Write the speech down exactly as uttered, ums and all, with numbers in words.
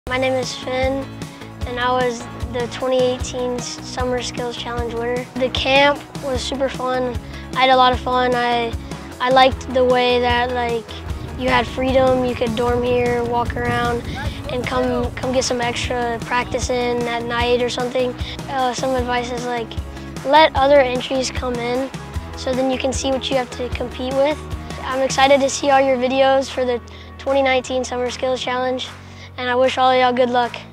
My name is Finn, and I was the twenty eighteen Summer Skills Challenge winner. The camp was super fun. I had a lot of fun. I, I liked the way that like you had freedom. You could dorm here, walk around, and come come get some extra practice in at night or something. Uh, some advice is like let other entries come in, so then you can see what you have to compete with. I'm excited to see all your videos for the twenty nineteen Summer Skills Challenge, and I wish all of y'all good luck.